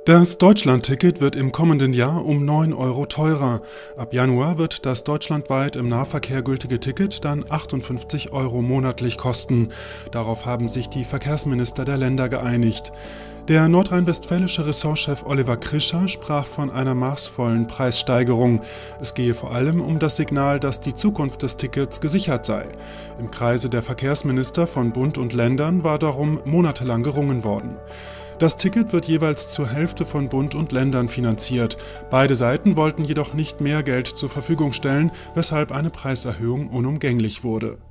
Das Deutschlandticket wird im kommenden Jahr um 9 Euro teurer. Ab Januar wird das deutschlandweit im Nahverkehr gültige Ticket dann 58 Euro monatlich kosten. Darauf haben sich die Verkehrsminister der Länder geeinigt. Der nordrhein-westfälische Ressortchef Oliver Krischer sprach von einer maßvollen Preissteigerung. Es gehe vor allem um das Signal, dass die Zukunft des Tickets gesichert sei. Im Kreise der Verkehrsminister von Bund und Ländern war darum monatelang gerungen worden. Das Ticket wird jeweils zur Hälfte von Bund und Ländern finanziert. Beide Seiten wollten jedoch nicht mehr Geld zur Verfügung stellen, weshalb eine Preiserhöhung unumgänglich wurde.